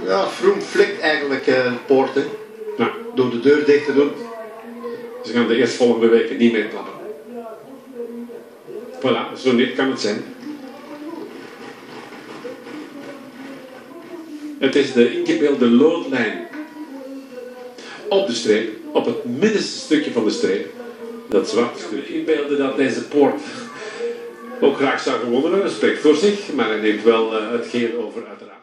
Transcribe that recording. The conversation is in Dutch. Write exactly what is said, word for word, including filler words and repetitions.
Ja, Vroom flikt eigenlijk uh, de poorten. Ja. Door de deur dicht te doen. Ze gaan de eerstvolgende weken niet meer klappen. Voilà, zo net kan het zijn. Het is de ingebeelde loodlijn op de streep, op het middenste stukje van de streep. Dat zwart stuk inbeelden dat deze poort ook graag zou gewonnen hebben, spreekt voor zich, maar hij neemt wel uh, het geel over uiteraard.